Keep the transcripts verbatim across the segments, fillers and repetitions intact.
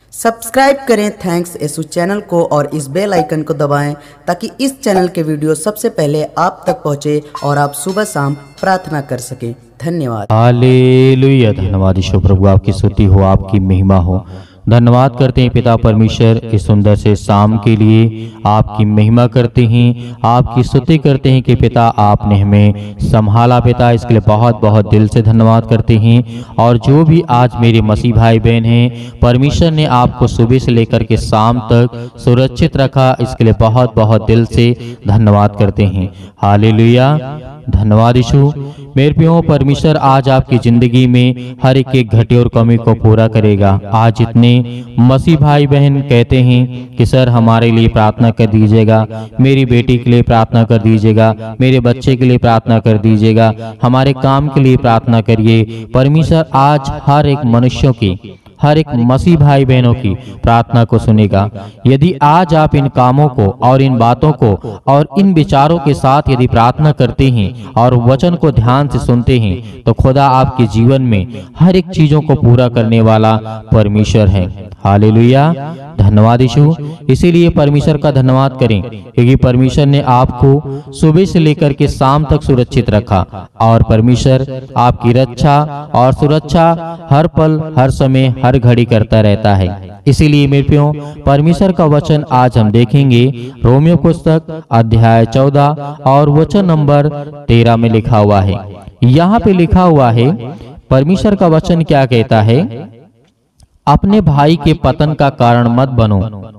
Subscribe करें thanks Yesu channel को और इस बेल आइकन को दबाएं ताकि इस चैनल के वीडियो सबसे पहले आप तक पहुंचे और आप सुबह शाम प्रार्थना कर सकें। धन्यवाद। हालेलुया। धन्यवाद ईश्वर प्रभु, आपकी स्तुति हो, आपकी महिमा हो। धन्यवाद करते हैं पिता परमेश्वर इस सुंदर से शाम के लिए, आपकी महिमा करते हैं, आपकी स्तुति करते हैं कि पिता आपने हमें संभाला पिता, इसके लिए बहुत बहुत दिल से धन्यवाद करते हैं। और जो भी आज मेरे मसीह भाई बहन हैं, परमेश्वर ने आपको सुबह से लेकर के शाम तक सुरक्षित रखा, इसके लिए बहुत बहुत दिल से धन्यवाद करते हैं। हालेलुया। धन्यवाद यीशु। मेरे प्रियो, परमेश्वर आज आपकी जिंदगी में हर एक एक घटे और कमी को पूरा करेगा। आज इतने मसीह भाई बहन कहते हैं कि सर हमारे लिए प्रार्थना कर दीजिएगा, मेरी बेटी के लिए प्रार्थना कर दीजिएगा, मेरे बच्चे के लिए प्रार्थना कर दीजिएगा, हमारे काम के लिए प्रार्थना करिए। परमेश्वर आज हर एक मनुष्यों की, हर एक मसीह भाई बहनों की प्रार्थना को सुनेगा। यदि आज आप इन कामों को और इन बातों को और इन विचारों के साथ यदि प्रार्थना करते हैं और वचन को ध्यान से सुनते हैं, तो खुदा आपके जीवन में हर एक चीजों को पूरा करने वाला परमेश्वर है। हालेलुया। धन्यवाद यीशु। इसीलिए परमेश्वर का धन्यवाद करें क्योंकि परमेश्वर ने आपको सुबह से लेकर के शाम तक सुरक्षित रखा और परमेश्वर आपकी रक्षा और सुरक्षा हर पल, हर समय, हर घड़ी करता रहता है। इसीलिए मेरे प्रियो, परमेश्वर का वचन आज हम देखेंगे रोमियो पुस्तक अध्याय चौदह और वचन नंबर तेरह में लिखा हुआ है। यहाँ पे लिखा हुआ है, परमेश्वर का वचन क्या कहता है, अपने भाई के पतन का कारण मत बनो।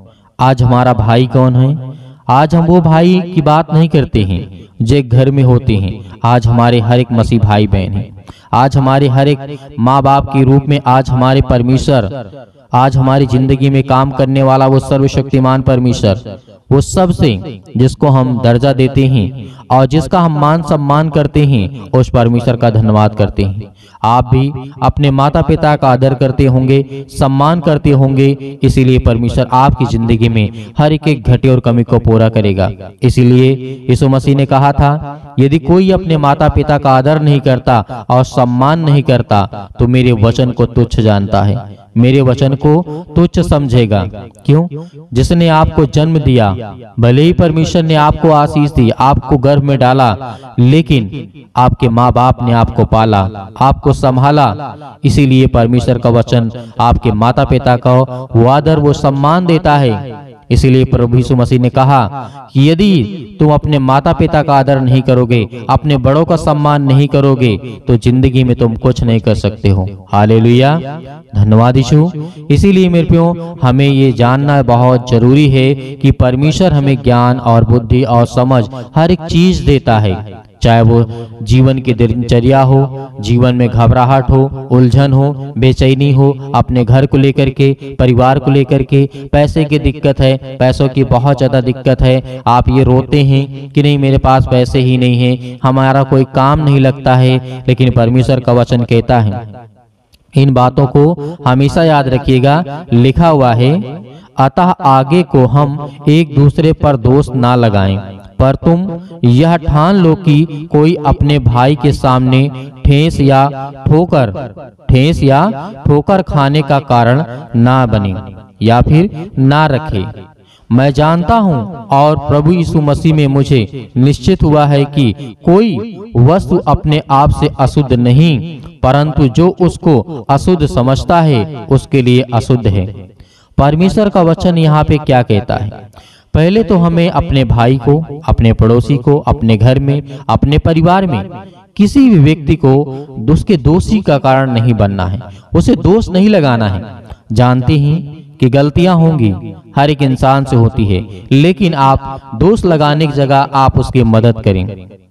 आज हमारा भाई कौन है? आज हम वो भाई की बात नहीं करते हैं जो घर में होते हैं। आज हमारे हर एक मसीह भाई बहन हैं। आज हमारे हर एक माँ बाप के रूप में आज हमारे परमेश्वर, आज हमारी जिंदगी में काम करने वाला वो सर्वशक्तिमान परमेश्वर, वो सबसे जिसको हम दर्जा देते हैं और जिसका हम मान सम्मान करते हैं, उस परमेश्वर का धन्यवाद करते हैं। आप भी अपने माता पिता का आदर करते होंगे, सम्मान करते होंगे, इसीलिए परमेश्वर आपकी जिंदगी में हर एक एक घटे और कमी को पूरा करेगा। इसीलिए यीशु मसीह ने कहा था, यदि कोई अपने माता पिता का आदर नहीं करता और सम्मान नहीं करता तो मेरे वचन को तुच्छ जानता है, मेरे वचन को तुच्छ समझेगा। क्यों? जिसने आपको जन्म दिया, भले ही परमेश्वर ने आपको आशीष दी, आपको गर्भ में डाला, लेकिन आपके माँ बाप ने आपको पाला, आपको संभाला। इसीलिए परमेश्वर का वचन आपके माता पिता का वो आदर, वो सम्मान देता है। इसीलिए प्रभु यीशु मसीह ने कहा कि यदि तुम अपने माता पिता का आदर नहीं करोगे, अपने बड़ों का सम्मान नहीं करोगे, तो जिंदगी में तुम कुछ नहीं कर सकते हो। हालेलुया। धन्यवाद यीशु। इसीलिए मेरे प्रियो, हमें ये जानना बहुत जरूरी है कि परमेश्वर हमें ज्ञान और बुद्धि और समझ हर एक चीज देता है, चाहे वो जीवन की दिनचर्या हो, जीवन में घबराहट हो, उलझन हो, बेचैनी हो, अपने घर को लेकर के, परिवार को लेकर के, पैसे की दिक्कत है, पैसों की बहुत ज्यादा दिक्कत है, आप ये रोते हैं कि नहीं मेरे पास पैसे ही नहीं है, हमारा कोई काम नहीं लगता है, लेकिन परमेश्वर का वचन कहता है, इन बातों को हमेशा याद रखिएगा। लिखा हुआ है, अतः आगे को हम एक दूसरे पर दोष ना लगाएं, पर तुम यह ठान लो कि कोई अपने भाई के सामने ठेस या ठोकर ठेस या ठोकर खाने का कारण ना बने या फिर ना रखे। मैं जानता हूँ और प्रभु यीशु मसीह में मुझे निश्चित हुआ है कि कोई वस्तु अपने आप से अशुद्ध नहीं, परंतु जो उसको अशुद्ध समझता है उसके लिए अशुद्ध है। परमेश्वर का वचन यहाँ पे क्या कहता है? पहले तो हमें अपने भाई को, अपने पड़ोसी को, अपने घर में, अपने परिवार में किसी भी व्यक्ति को उसके दोषी का कारण नहीं बनना है, उसे दोष नहीं लगाना है। जानते हैं कि गलतियां होंगी, हर एक इंसान से होती है, लेकिन आप दोष लगाने की जगह आप उसकी मदद करें।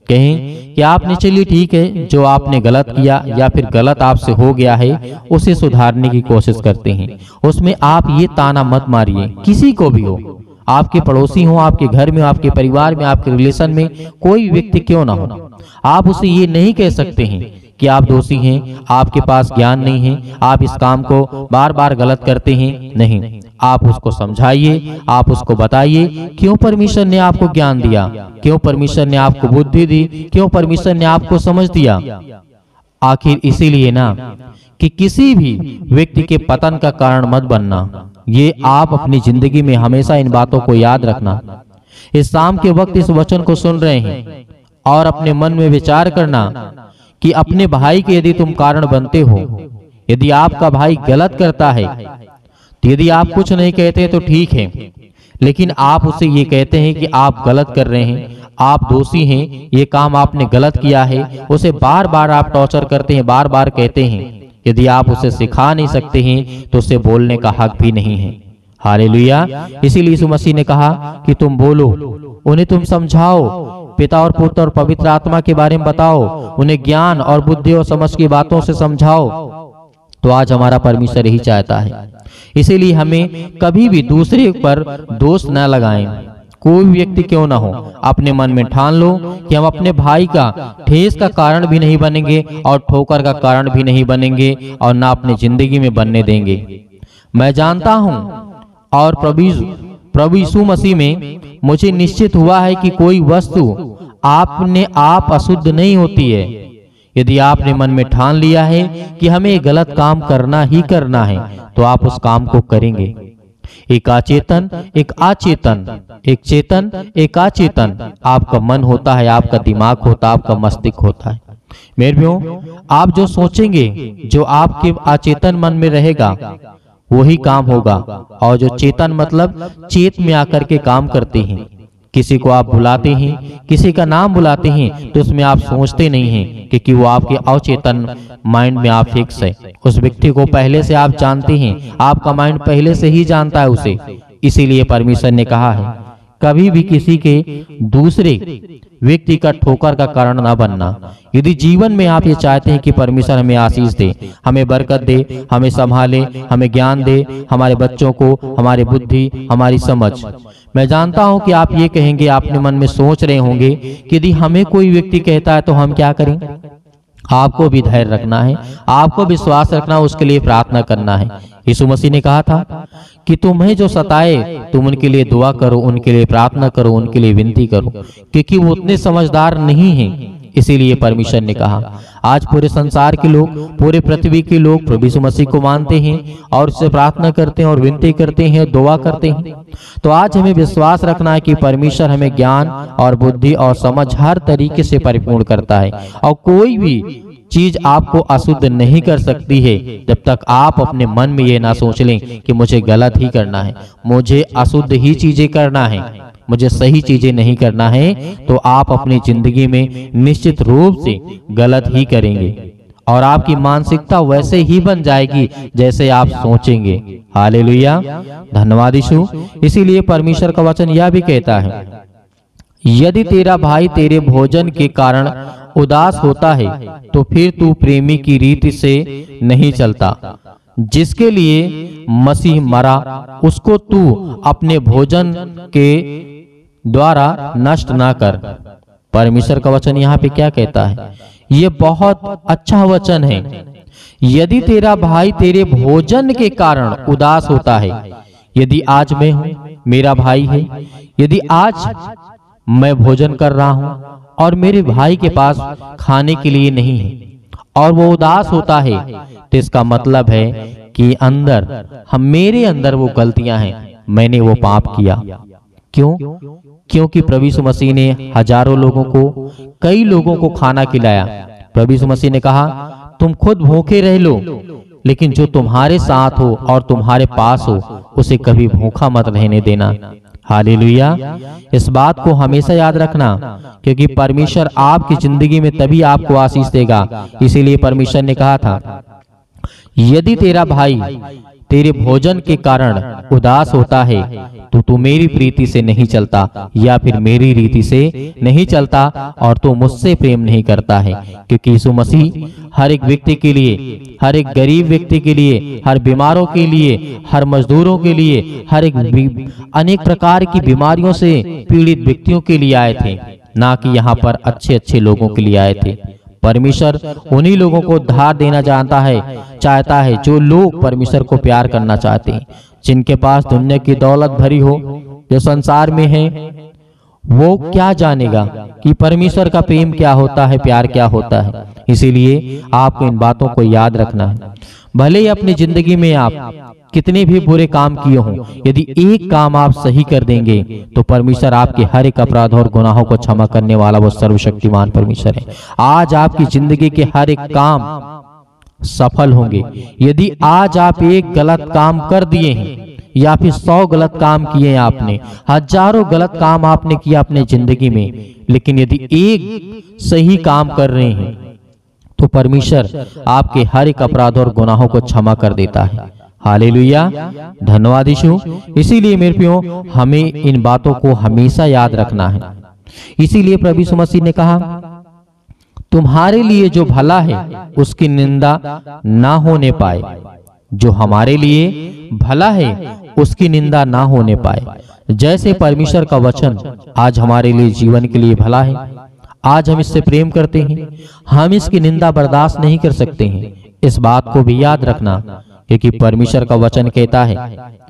कहें कि आपने, चलिए ठीक है, जो आपने गलत किया या फिर गलत आपसे हो गया है उसे सुधारने की कोशिश करते हैं। उसमें आप ये ताना मत मारिए, किसी को भी हो, आपके पड़ोसी हो, आपके घर में, आपके परिवार में, आपके रिलेशन में कोई भी व्यक्ति क्यों ना हो, आप उसे ये नहीं कह सकते हैं कि आप दोषी हैं, आपके पास ज्ञान नहीं है, आप इस काम को बार बार गलत करते हैं। नहीं, आप उसको समझाइए, आप उसको बताइए क्यों परमेश्वर ने आपको ज्ञान दिया, क्यों परमेश्वर ने आपको बुद्धि दी, क्यों परमेश्वर ने आपको समझ दिया। आखिर इसीलिए ना कि किसी भी व्यक्ति के पतन का कारण मत बनना। ये आप अपनी जिंदगी में हमेशा इन बातों को याद रखना। इस शाम के वक्त इस वचन को सुन रहे हैं और अपने मन में विचार करना कि अपने भाई के यदि तुम कारण बनते हो, यदि आपका भाई गलत करता है तो यदि आप कुछ नहीं कहते तो ठीक है, लेकिन आप उसे ये कहते हैं कि आप गलत कर रहे हैं, आप दोषी हैं, ये काम आपने गलत किया है, उसे बार बार आप टॉर्चर करते हैं, बार बार कहते हैं। यदि आप उसे सिखा नहीं सकते हैं तो उसे बोलने का हक भी नहीं है। हालेलुया। इसीलिए यीशु मसीह ने कहा कि तुम बोलो, उन्हें तुम समझाओ, पिता और पुत्र और पवित्र आत्मा के बारे में बताओ, उन्हें ज्ञान और बुद्धि और समझ की बातों से समझाओ। तो आज हमारा परमेश्वर यही चाहता है। इसीलिए हमें कभी भी दूसरे पर दोष न लगाएं। कोई व्यक्ति क्यों ना हो, अपने मन में ठान लो कि हम अपने भाई का ठेस का कारण भी नहीं बनेंगे और ठोकर का कारण भी नहीं बनेंगे और ना अपनी जिंदगी में बनने देंगे। मैं जानता हूं और प्रभु प्रभु यीशु मसीह में मुझे निश्चित हुआ है कि कोई वस्तु आपने आप अशुद्ध नहीं होती है। यदि आपने मन में ठान लिया है कि हमें गलत काम करना ही करना है तो आप उस काम को करेंगे। एक अचेतन एक अचेतन एक चेतन एक अचेतन आपका मन होता है, आपका दिमाग होता है, आपका मस्तिष्क होता है। मेरे भाइयों, आप जो सोचेंगे, जो आपके अचेतन मन में रहेगा वही काम होगा। और जो चेतन मतलब चेत में आकर के काम करते हैं। किसी को आप बुलाते हैं, किसी का नाम बुलाते हैं तो उसमें आप सोचते नहीं हैं क्योंकि वो आपके अचेतन माइंड में आप फिक्स है। उस व्यक्ति को पहले से आप जानते हैं, आपका माइंड पहले से ही जानता है उसे। इसीलिए परमेश्वर ने कहा है कभी भी किसी के दूसरे व्यक्ति का ठोकर का कारण ना बनना। यदि जीवन में आप ये चाहते हैं कि परमेश्वर हमें आशीष दे, हमें बरकत दे, हमें संभाले, हमें ज्ञान दे, हमारे बच्चों को हमारी बुद्धि, हमारी समझ, मैं जानता हूं कि आप ये कहेंगे, आपने मन में सोच रहे होंगे कि यदि हमें कोई व्यक्ति कहता है तो हम क्या करें। आपको भी धैर्य रखना है, आपको विश्वास रखना, उसके लिए प्रार्थना करना है। यीशु मसीह ने कहा था कि तुम्हें जो सताए तुम उनके लिए दुआ करो, उनके लिए प्रार्थना करो, उनके लिए विनती करो, क्योंकि वो उतने समझदार नहीं हैं। इसीलिए परमेश्वर ने कहा आज पूरे संसार के लोग, पूरे पृथ्वी के लोग प्रभु यीशु मसीह को मानते हैं और उससे प्रार्थना करते हैं और विनती करते हैं, दुआ करते हैं। तो आज हमें विश्वास रखना है कि परमेश्वर हमें ज्ञान और बुद्धि और समझ हर तरीके से परिपूर्ण करता है और कोई भी चीज आपको अशुद्ध नहीं कर सकती है जब तक आप अपने मन में ये ना सोच लें कि मुझे गलत ही करना है, मुझे अशुद्ध ही चीजें करना है, मुझे सही चीजें नहीं करना है। तो आप अपनी जिंदगी में निश्चित रूप से गलत ही करेंगे और आपकी मानसिकता वैसे ही बन जाएगी जैसे आप सोचेंगे। हालेलुया, धन्यवाद यीशु। इसीलिए परमेश्वर का वचन यह भी कहता है यदि तेरा भाई तेरे भोजन के कारण उदास होता है तो फिर तू प्रेमी की रीति से नहीं चलता। जिसके लिए मसीह मरा उसको तू अपने भोजन के द्वारा नष्ट ना कर। परमेश्वर का वचन यहाँ पे क्या कहता है, ये बहुत अच्छा वचन है। यदि तेरा भाई तेरे भोजन के कारण उदास होता है, यदि आज मैं हूं, मेरा भाई है, यदि आज मैं भोजन कर रहा हूं और मेरे भाई के पास खाने के लिए नहीं है और वो उदास होता है, तो इसका मतलब है कि अंदर हम मेरे अंदर वो गलतियां हैं, मैंने वो पाप किया। क्यों? क्योंकि प्रभु यीशु मसीह ने हजारों लोगों को, कई लोगों को खाना खिलाया। प्रभु यीशु मसीह ने कहा तुम खुद भूखे रह लो, लेकिन जो तुम्हारे साथ हो और तुम्हारे पास हो उसे कभी भूखा मत रहने देना। हालेलुया। इस बात को हमेशा याद रखना क्योंकि परमेश्वर आपकी जिंदगी में तभी आपको आशीष देगा। इसीलिए परमेश्वर ने कहा था यदि तेरा भाई तेरे भोजन के कारण उदास होता है तो तू मेरी प्रीति से नहीं चलता या फिर मेरी रीति से नहीं चलता और तू मुझसे प्रेम नहीं करता है। क्योंकि यीशु मसीह हर एक व्यक्ति के लिए, हर एक गरीब व्यक्ति के लिए, हर बीमारों के लिए, हर मजदूरों के लिए, हर एक अनेक प्रकार की बीमारियों से पीड़ित व्यक्तियों के लिए आए थे, ना कि यहाँ पर अच्छे अच्छे लोगों के लिए आए थे। परमेश्वर उन्हीं लोगों को उद्धार देना जानता है, चाहता है जो लोग परमेश्वर को प्यार करना चाहते हैं, जिनके पास दुनिया की दौलत भरी हो, जो संसार में है, वो क्या जानेगा कि परमेश्वर का प्रेम क्या होता है, प्यार क्या होता है। इसीलिए आपको इन बातों को याद रखना है। भले ही अपनी जिंदगी में आप कितने भी बुरे काम किए हों, यदि एक काम आप सही कर देंगे तो परमेश्वर आपके हर एक अपराध और गुनाहों को क्षमा करने वाला वो सर्वशक्तिमान परमेश्वर है। आज आपकी जिंदगी के हर एक काम सफल होंगे। यदि आज आप एक गलत काम कर दिए हैं या फिर सौ गलत काम किए हैं, आपने हजारों गलत काम आपने किया अपने जिंदगी में, लेकिन यदि एक सही काम कर रहे हैं तो परमेश्वर आपके हर एक अपराध और गुनाहों को क्षमा कर देता है। हालेलुया, धन्यवाद यीशु। इसीलिए मेरे प्रियो, हमें इन बातों को हमेशा याद रखना है। इसीलिए प्रभु यीशु मसीह ने कहा, तुम्हारे लिए जो भला है उसकी निंदा ना होने पाए। जो हमारे लिए भला है उसकी निंदा ना होने पाए। जैसे परमेश्वर का वचन आज हमारे लिए जीवन के लिए भला है, आज हम इससे प्रेम करते हैं, हम इसकी निंदा बर्दाश्त नहीं कर सकते हैं। इस बात को भी याद रखना, क्योंकि परमेश्वर का वचन कहता है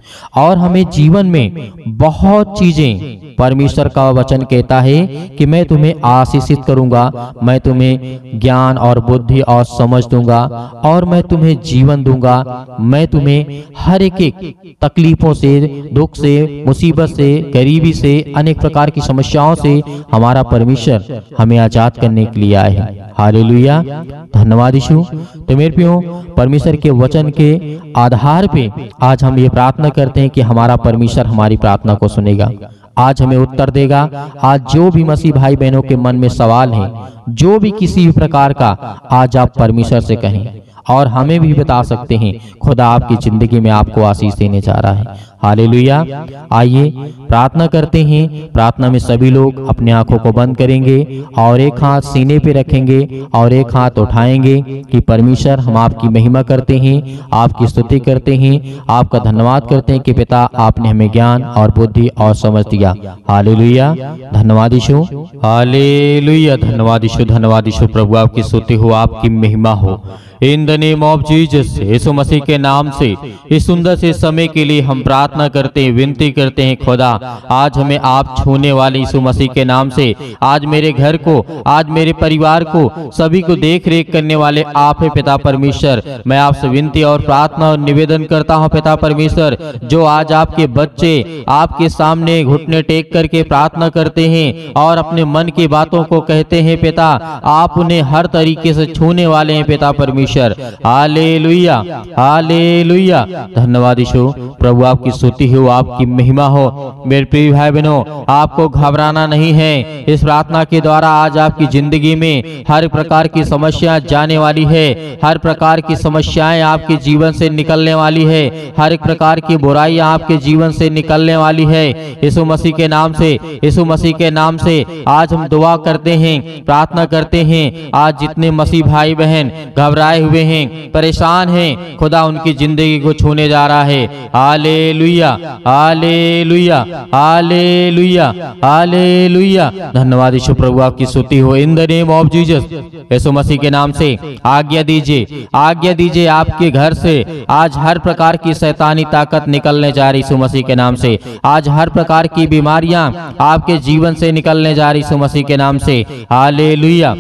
और हमें जीवन में बहुत चीजें, परमेश्वर का वचन कहता है कि मैं तुम्हें आशीषित करूंगा, मैं तुम्हें ज्ञान और बुद्धि और समझ दूंगा और मैं तुम्हें जीवन दूंगा। मैं तुम्हें हर एक एक तकलीफों से, दुख से, मुसीबत से, गरीबी से, अनेक प्रकार की समस्याओं से हमारा परमेश्वर हमें आजाद करने के लिए आए हैं। हालेलुया, धन्यवाद यीशु। तो मेरे प्रियो, परमेश्वर के वचन के आधार पे आज हम ये प्रार्थना करते हैं कि हमारा परमेश्वर हमारी प्रार्थना को सुनेगा, आज हमें उत्तर देगा। आज जो भी मसीह भाई बहनों के मन में सवाल है, जो भी किसी भी प्रकार का, आज आप परमेश्वर से कहें और हमें भी बता सकते हैं खुदा आपकी जिंदगी में आपको आशीष देने जा रहा है। हालेलुया। आइए प्रार्थना करते हैं। प्रार्थना में सभी लोग अपने आंखों को बंद करेंगे और एक हाथ सीने पे रखेंगे और एक हाथ उठाएंगे कि परमेश्वर, हम आपकी महिमा करते हैं, आपकी स्तुति करते हैं, आपका धन्यवाद करते हैं कि पिता आपने हमें ज्ञान और बुद्धि और समझ दिया। हालेलुया, धन्यवाद यीशु। हालेलुया, धन्यवाद यीशु, धन्यवाद यीशु। प्रभु आपकी स्तुति हो, आपकी महिमा हो। In the name of Jesus, Yeshu Masih के नाम से इस सुंदर से समय के लिए हम प्रार्थना करते हैं, विनती करते हैं खुदा, आज हमें आप छूने वाले यीशु मसीह के नाम से, आज मेरे घर को, आज मेरे परिवार को, सभी को देख रेख करने वाले आप है पिता परमेश्वर। मैं आपसे विनती और प्रार्थना और निवेदन करता हूँ पिता परमेश्वर, जो आज आपके बच्चे आपके सामने घुटने टेक करके प्रार्थना करते हैं और अपने मन की बातों को कहते हैं पिता, आप उन्हें हर तरीके से छूने वाले हैं पिता परमेश्वर। हालेलुया, हालेलुया, धन्यवाद यीशु। प्रभु आपकी स्तुति हो, आपकी महिमा हो। मेरे प्रिय भाई बहनों, आपको घबराना नहीं है। इस प्रार्थना के द्वारा आज आपकी जिंदगी में हर प्रकार की समस्या जाने वाली है, हर प्रकार की समस्याएं आपके जीवन से निकलने वाली है, हर एक प्रकार की बुराइयां आपके जीवन से निकलने वाली है। यीशु मसीह के नाम से, यीशु मसीह के नाम से आज हम दुआ करते हैं, प्रार्थना करते हैं। आज जितने मसीह भाई बहन घबराए हुए हैं, परेशान हैं, खुदा उनकी जिंदगी को छूने जा रहा है। हालेलुया, हालेलुया, हालेलुया, हालेलुया, धन्यवाद यीशु। प्रभु आपकी स्तुति हो। In the name of Jesus, Yeshu Masih के नाम से आज्ञा दीजिए, आज्ञा दीजिए आपके घर से आज हर प्रकार की शैतानी ताकत निकलने जा रही यीशु मसीह के नाम से। आज हर प्रकार की बीमारियां आपके जीवन से निकलने जा रही यीशु मसीह के नाम से। Hallelujah,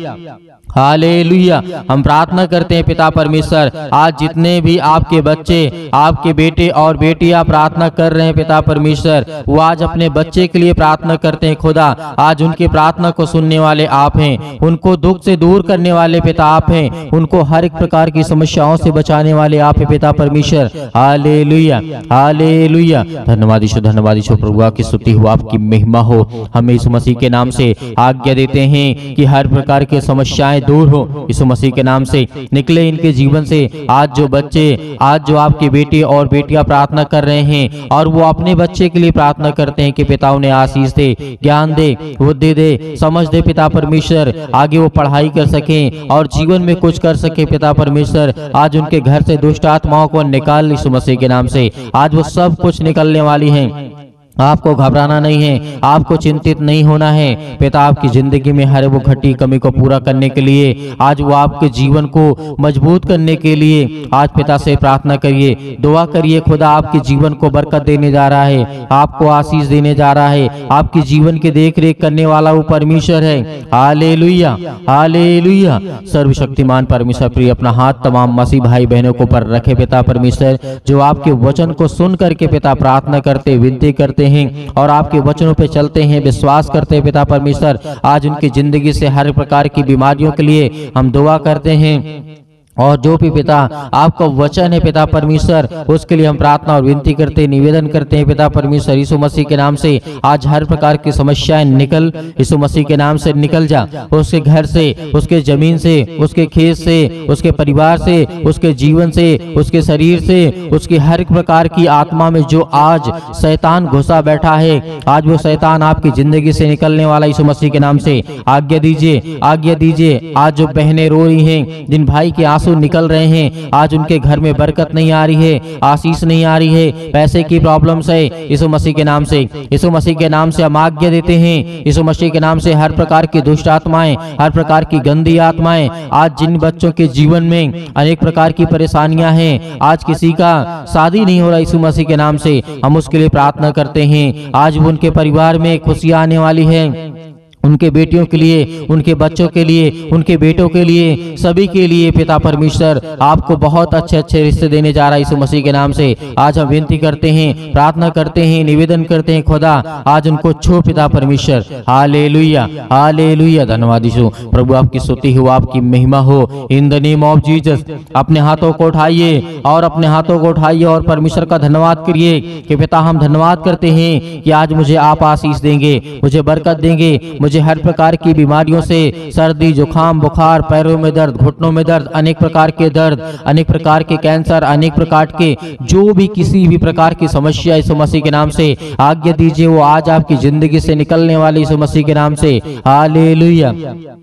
hallelujah. हम प्रार्थना करते हैं पिता परमेश्वर, आज जितने भी आपके बच्चे, आपके बेटे और बेटियां प्रार्थना कर रहे हैं पिता परमेश्वर, वो आज अपने बच्चे के लिए प्रार्थना करते हैं खुदा। आज उनके प्रार्थना को सुनने वाले आप हैं, उनको दुख से दूर करने वाले पिता आप हैं, उनको हर एक प्रकार की समस्याओं से बचाने वाले आप हैं पिता परमेश्वर। हालेलुया, हालेलुया, धन्यवाद यीशु, धन्यवाद यीशु। प्रभु आपकी स्तुति हो, आपकी महिमा हो। हम यीशु मसीह के नाम से आज्ञा देते हैं कि हर प्रकार की समस्याएं दूर हो, यीशु मसीह के नाम से निकले इनके जीवन से। आज जो बच्चे, आज जो आपके बेटे और बेटियां प्रार्थना कर रहे हैं और वो अपने बच्चे के लिए प्रार्थना करते हैं कि पिता उन्हें आशीष दे, ज्ञान दे, बुद्धि दे, समझ दे पिता परमेश्वर, आगे वो पढ़ाई कर सकें और जीवन में कुछ कर सके पिता परमेश्वर। आज उनके घर से दुष्ट आत्माओं को निकाल यीशु मसीह के नाम से, आज वो सब कुछ निकलने वाली हैं। आपको घबराना नहीं है, आपको चिंतित नहीं होना है। पिता आपकी जिंदगी में हर वो घटी कमी को पूरा करने के लिए, आज वो आपके जीवन को मजबूत करने के लिए आज पिता से प्रार्थना करिए, दुआ करिए। खुदा आपके जीवन को बरकत देने जा रहा है, आपको आशीष देने जा रहा है। आपके जीवन की देख रेख करने वाला वो परमेश्वर है। Hallelujah, hallelujah. सर्वशक्तिमान परमेश्वर प्रिय अपना हाथ तमाम मसीह भाई बहनों को पर रखे पिता परमेश्वर, जो आपके वचन को सुन करके पिता प्रार्थना करते, विनती करते हैं और आपके वचनों पे चलते हैं, विश्वास करते हैं पिता परमेश्वर। आज उनकी जिंदगी से हर प्रकार की बीमारियों के लिए हम दुआ करते हैं, और जो भी पिता आपका वचन है पिता परमेश्वर, उसके लिए हम प्रार्थना और विनती करते, निवेदन करते हैं पिता परमेश्वर। यीशु मसीह के नाम से आज हर प्रकार की समस्याएं निकल, यीशु मसीह के नाम से निकल जा। उसके घर से, उसके जमीन से, उसके खेत से, उसके परिवार से, उसके जीवन से, उसके शरीर से, उसकी हर प्रकार की आत्मा में जो आज शैतान घुसा बैठा है, आज वो शैतान आपकी जिंदगी से निकलने वाला यीशु मसीह के नाम से आज्ञा दीजिए, आज्ञा दीजिए। आज जो बहनें रो रही हैं, जिन भाई के आंसू निकल रहे हैं, आज उनके घर में बरकत नहीं आ रही है, आशीष नहीं आ रही है, पैसे की प्रॉब्लम्स है, यीशु मसीह के नाम से, यीशु मसीह के नाम से हम आज्ञा देते हैं। यीशु मसीह के नाम से हर प्रकार की दुष्ट आत्माएं, हर प्रकार की गंदी आत्माएं, आज जिन बच्चों के जीवन में अनेक प्रकार की परेशानियां हैं, आज किसी का शादी नहीं हो रहा, यीशु मसीह के नाम से हम उसके लिए प्रार्थना करते हैं। आज उनके परिवार में खुशियां आने वाली है, उनके बेटियों के लिए, उनके बच्चों के लिए, उनके बेटों के लिए, सभी के लिए पिता परमेश्वर आपको बहुत अच्छे अच्छे रिश्ते देने जा रहा है यीशु मसीह के नाम से। आज हम विनती करते हैं, प्रार्थना करते हैं, निवेदन करते हैं, खुदा आज उनको छू पिता परमेश्वर। Hallelujah, hallelujah. धन्यवाद यीशु प्रभु, आपकी स्तुति हो, आपकी महिमा हो। In the name of Jesus अपने हाथों को उठाइए और अपने हाथों को उठाइए और परमेश्वर का धन्यवाद करिए कि पिता हम धन्यवाद करते हैं कि आज मुझे आप आशीष देंगे, मुझे बरकत देंगे, मुझे हर प्रकार की बीमारियों से, सर्दी, जुखाम, बुखार, पैरों में दर्द, घुटनों में दर्द, अनेक प्रकार के दर्द, अनेक प्रकार के कैंसर, अनेक प्रकार के जो भी किसी भी प्रकार की समस्या यीशु मसीह के नाम से आज्ञा दीजिए, वो आज आपकी जिंदगी से निकलने वाली यीशु मसीह के नाम से। Hallelujah,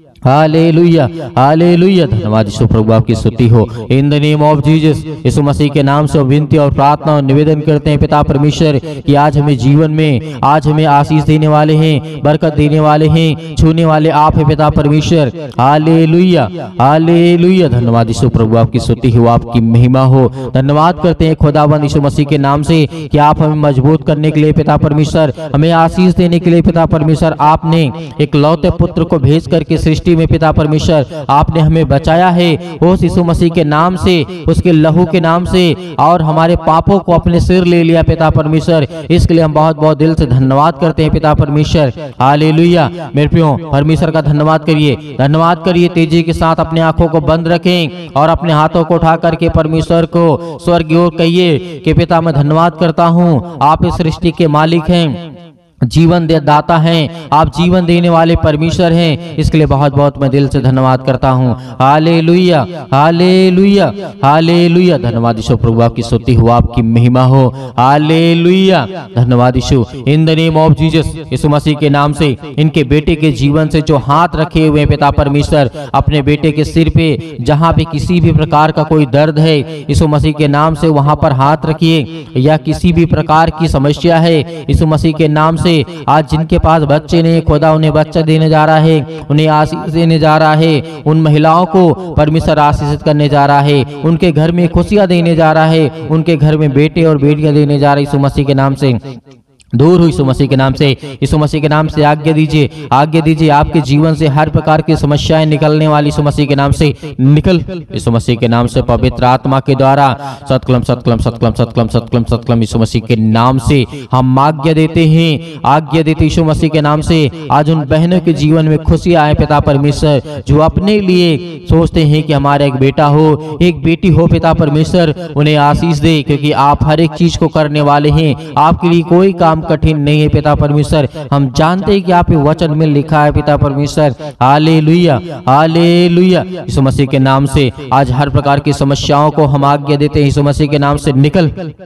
hallelujah, hallelujah. धन्यवाद यीशु प्रभु, आपकी स्तुति हो। In the name of Jesus Yeshu Masih के नाम से विनती और प्रार्थना और निवेदन करते हैं पिता परमेश्वर कि आज हमें जीवन में, आज हमें आशीष देने वाले हैं, बरकत देने वाले हैं, छूने वाले आप हैं पिता परमेश्वर। Hallelujah, hallelujah. धन्यवाद यीशु प्रभु, आपकी स्तुति हो, आपकी महिमा हो। धन्यवाद करते हैं खुदाबंद यीशु मसीह के नाम से कि आप हमें मजबूत करने के लिए पिता परमेश्वर, हमें आशीष देने के लिए पिता परमेश्वर, आपने एक लौते पुत्र को भेज करके सृष्टि में पिता परमेश्वर आपने हमें बचाया है उस यीशु मसीह के नाम से, उसके लहू के नाम से, और हमारे पापों को अपने सिर ले लिया पिता परमेश्वर। इसके लिए हम बहुत बहुत दिल से धन्यवाद करते हैं पिता परमेश्वर। हालेलुया। मेरे प्रियो, परमेश्वर का धन्यवाद करिए, धन्यवाद करिए। तेजी के साथ अपने आंखों को बंद रखें और अपने हाथों को उठा करके परमेश्वर को स्वर्ग की ओर कहिए कि पिता मैं धन्यवाद करता हूँ, आप इस सृष्टि के मालिक हैं, जीवन दे दाता हैं, आप जीवन देने वाले परमेश्वर हैं। इसके लिए बहुत बहुत मैं दिल से धन्यवाद करता हूँ। Hallelujah, hallelujah, hallelujah. धन्यवाद यीशु प्रभु, आपकी स्तुति हो, आपकी महिमा हो। हालेलुया। धन्यवाद Yeshu. In the name of Jesus Yeshu Masih के नाम से इनके बेटे के जीवन से जो हाथ रखे हुए हैं पिता परमेश्वर, अपने बेटे के सिर पे जहाँ पे किसी भी प्रकार का कोई दर्द है यीशु मसीह के नाम से वहां पर हाथ रखिए, या किसी भी प्रकार की समस्या है यीशु मसीह के नाम से, आज जिनके पास बच्चे नहीं, खुदा उन्हें बच्चा देने जा रहा है, उन्हें आशीष देने जा रहा है। उन महिलाओं को परमेश्वर आशीषित करने जा रहा है, उनके घर में खुशियां देने जा रहा है, उनके घर में बेटे और बेटियां देने जा रहे यीशु मसीह के नाम से। दूर हुई यीशु मसीह के नाम से, यीशु मसीह के नाम से आज्ञा दीजिए, आज्ञा dीजिए। आपके जीवन से हर प्रकार की समस्याएं निकलने वाली यीशु मसीह के नाम से निकल, यीशु मसीह के नाम से पवित्र आत्मा के द्वारा सतकलम सतकलम सतकलम सतकलम सतकलम सतकलम यीशु मसीह के नाम से हम आज्ञा देते हैं, आज्ञा देते यीशु मसीह के नाम से। आज उन बहनों के जीवन में खुशी आए पिता परमेश्वर, जो अपने लिए सोचते हैं कि हमारा एक बेटा हो, एक बेटी हो पिता परमेश्वर, उन्हें आशीष दे, क्योंकि आप हर एक चीज को करने वाले हैं। आपके लिए कोई काम कठिन नहीं है पिता परमेश्वर। हम जानते हैं कि आप वचन में लिखा है पिता परमेश्वर। Hallelujah, hallelujah. यीशु मसीह के नाम से आज हर प्रकार की समस्याओं को हम आज्ञा देते हैं, यीशु मसीह के नाम से निकल,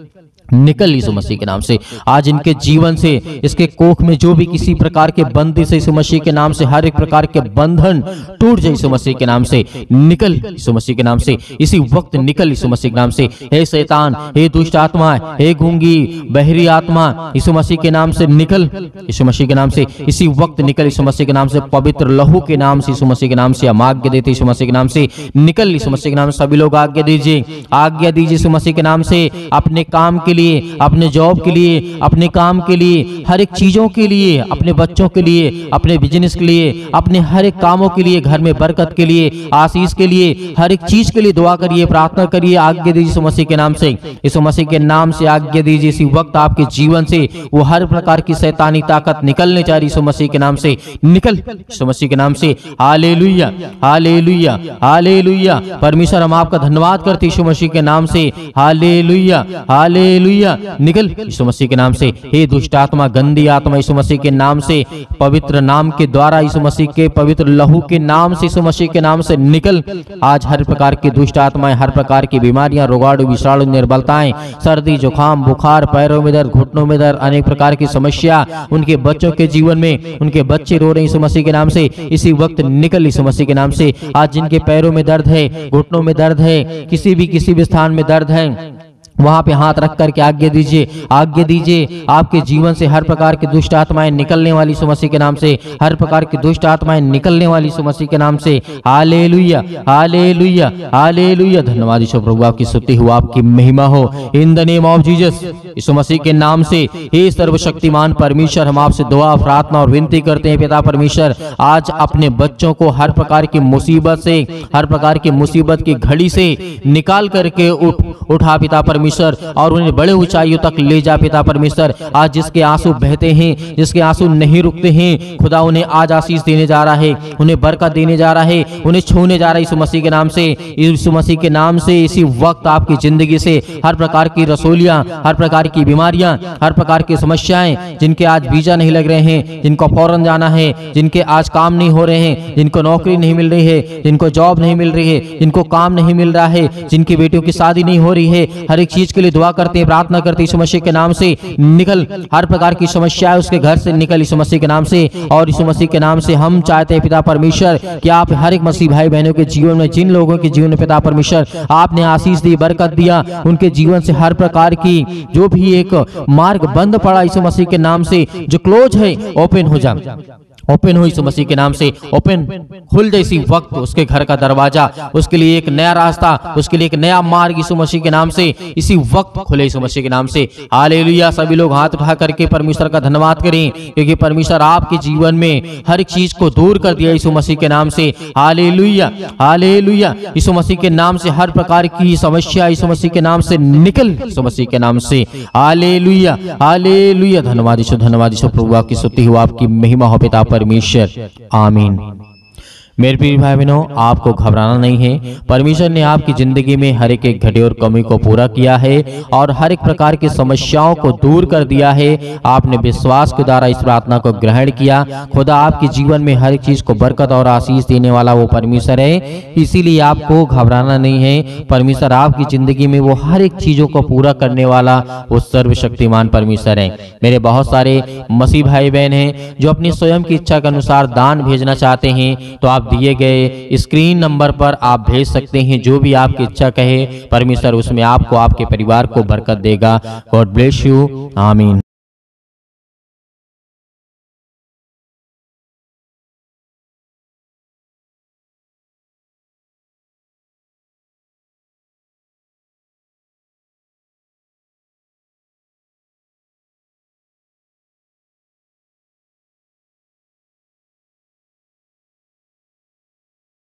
निकल यीशु मसीह के नाम से। आज इनके जीवन से, इसके कोख में जो भी किसी प्रकार के बंदिश यीशु मसीह के नाम से, हर एक प्रकार के बंधन टूट जाए यीशु मसीह के नाम से। निकल यीशु मसीह के नाम से, इसी वक्त निकल यीशु मसीह के नाम से। हे शैतान, हे दुष्ट आत्मा, हे गूंगी बहरी आत्मा, यीशु मसीह के नाम से निकल यीशु मसीह के नाम से। इसी वक्त निकल यीशु मसीह के नाम से। पवित्र लहू के नाम से यीशु मसीह के नाम से हम आज्ञा देते यीशु मसीह के नाम से। निकल यीशु मसीह के नाम से। सभी लोग आज्ञा दीजिए, आज्ञा दीजिए यीशु मसीह के नाम से। अपने काम के लिए, अपने जॉब के लिए, अपने काम के लिए, हर एक चीजों के लिए, अपने बच्चों के लिए, अपने बिजनेस के लिए, अपने हर एक कामों के लिए, घर में बरकत के लिए, आशीष के लिए, हर एक चीज के लिए दुआ करिए, प्रार्थना करिए। आज्ञा दीजिए यीशु मसीह के नाम से। यीशु मसीह के नाम से आज्ञा दीजिए। इसी वक्त आपके जीवन से वो हर प्रकार की शैतानी ताकत निकलने जा रही यीशु मसीह के नाम से। निकल यीशु मसीह के नाम से। Hallelujah, hallelujah, hallelujah. परमेश्वर हम आपका धन्यवाद करते यीशु मसीह के नाम से। Hallelujah, hallelujah. निकल यीशु मसीह के नाम से। हे दुष्ट आत्मा, गंदी आत्मा, यीशु मसीह के नाम से, पवित्र नाम के द्वारा, यीशु मसीह के पवित्र लहू के नाम से, यीशु मसीह के नाम से निकल। आज हर प्रकार की दुष्ट आत्माएं, हर प्रकार की बीमारियां, रोगाणु, विषाणु, निर्बलताएं, सर्दी, जुकाम, बुखार, पैरों में दर्द, घुटनों में दर्द, अनेक प्रकार की समस्या उनके बच्चों के जीवन में, उनके बच्चे रो रहे हैं यीशु मसीह के नाम से। इसी वक्त निकल यीशु मसीह के नाम से। आज जिनके पैरों में दर्द है, घुटनों में दर्द है, किसी भी किसी भी स्थान में दर्द है, वहां पे हाथ रख करके आज्ञा दीजिए, आज्ञा दीजिए। आपके जीवन से हर प्रकार की दुष्ट आत्माएं निकलने वाली यीशु मसीह के नाम से, हर प्रकार की दुष्ट आत्माएं निकलने वाली यीशु मसीह के नाम से। Hallelujah, hallelujah, hallelujah. धन्यवाद यीशु प्रभु, आपकी स्तुति हो, आपकी महिमा हो। In the name of Jesus, Yeshu Masih के नाम से। हे सर्वशक्तिमान परमेश्वर, हम आपसे दुआ, प्रार्थना और विनती करते हैं पिता परमेश्वर, आज अपने बच्चों को हर प्रकार की मुसीबत से, हर प्रकार की मुसीबत की घड़ी से निकाल करके उठ उठा पिता परमेश्वर, और उन्हें बड़े ऊंचाइयों तक ले जा पिता परमेश्वर। आज जिसके आंसू बहते हैं, जिसके आंसू नहीं रुकते हैं, खुदा उन्हें आज आशीष देने जा रहा है, उन्हें बरकत देने जा रहा है, उन्हें छूने जा रहा है यीशु मसीह के नाम से। यीशु मसीह के नाम से इसी वक्त आपकी जिंदगी से हर प्रकार की रसोलियां, हर प्रकार की बीमारियां, हर प्रकार की समस्याएं, जिनके आज वीजा नहीं लग रहे हैं, जिनको फौरन जाना है, जिनके आज काम नहीं हो रहे हैं, जिनको नौकरी नहीं मिल रही है, जिनको जॉब नहीं मिल रही है, जिनको काम नहीं मिल रहा है, जिनकी बेटियों की शादी नहीं हो रही है, हर एक चीज के लिए दुआ करते हैं, प्रार्थना करते हैं यीशु मसीह के नाम से। निकल हर प्रकार की समस्या उसके घर से, निकल यीशु मसीह के नाम से। और यीशु मसीह के नाम से हम चाहते हैं पिता परमेश्वर कि आप हर एक मसीह भाई बहनों के जीवन में, जिन लोगों के जीवन में पिता परमेश्वर आपने आशीष दी, बरकत दिया, उनके जीवन से हर प्रकार की जो भी एक मार्ग बंद पड़ा यीशु मसीह के नाम से, जो क्लोज है, ओपन हो जा, ओपन हो यीशु मसीह के नाम से। ओपन खुल जाए इसी वक्त उसके घर का दरवाजा, उसके लिए एक नया रास्ता, उसके लिए एक नया मार्ग यीशु मसीह के नाम से इसी वक्त खुले यीशु मसीह के नाम से। हालेलुया। सभी लोग हाथ उठा करके परमेश्वर का धन्यवाद करें, क्योंकि परमेश्वर आपके जीवन में हर एक चीज को दूर कर दिया यीशु मसीह के नाम से। Hallelujah, hallelujah. यीशु मसीह के नाम से हर प्रकार की समस्या यीशु मसीह के नाम से निकल यीशु मसीह के नाम से। Hallelujah, hallelujah. धन्यवाद यीशु, धन्यवाद यीशु प्रभु, आपकी स्तुति हो, आपकी महिमा हो पिता परमेश्वर। आमीन। मेरे प्रिय भाई बहनों, आपको घबराना नहीं है। परमेश्वर ने आपकी जिंदगी में हर एक एक घटे और कमी को पूरा किया है और हर एक प्रकार की समस्याओं को दूर कर दिया है। आपने विश्वास के द्वारा इस प्रार्थना को ग्रहण किया। खुदा आपके जीवन में हर एक चीज को बरकत और आशीष देने वाला वो परमेश्वर है, इसीलिए आपको घबराना नहीं है। परमेश्वर आपकी जिंदगी में वो हर एक चीजों को पूरा करने वाला वो सर्वशक्तिमान परमेश्वर है। मेरे बहुत सारे मसीह भाई बहन हैं जो अपनी स्वयं की इच्छा के अनुसार दान भेजना चाहते हैं, तो आप दिए गए स्क्रीन नंबर पर आप भेज सकते हैं। जो भी आपकी इच्छा कहे, परमेश्वर उसमें आपको, आपके परिवार को बरकत देगा। God bless you. आमीन।